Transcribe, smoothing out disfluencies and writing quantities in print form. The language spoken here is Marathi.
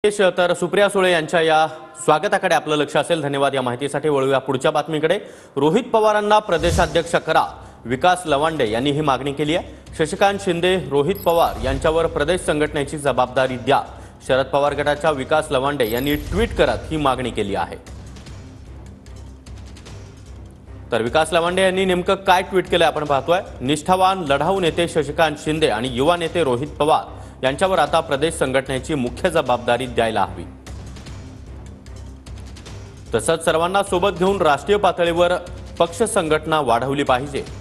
तर सुप्रिया सुळे यांच्या या स्वागताकडे आपलं लक्ष असेल। धन्यवाद। या माहितीसाठी वळूया पुढच्या बातमीकडे। रोहित पवारांना प्रदेशाध्यक्ष करा, विकास लवांडे यांनी ही मागणी केली आहे। शशिकांत शिंदे रोहित पवार यांच्यावर प्रदेश संघटनेची जबाबदारी द्या, शरद पवार गटाच्या विकास लवांडे यांनी ट्विट करत ही मागणी केली आहे। तर विकास लवांडे यांनी नेमकं काय ट्विट केलं आपण पाहतोय। निष्ठावान लढाऊ नेते शशिकांत शिंदे आणि युवा नेते रोहित पवार यांच्यावर आता प्रदेश संघटनेची मुख्य जबाबदारी द्यायला हवी। तसंच सर्वांना सोबत घेऊन राष्ट्रीय पातळीवर पक्ष संघटना वाढवली पाहिजे।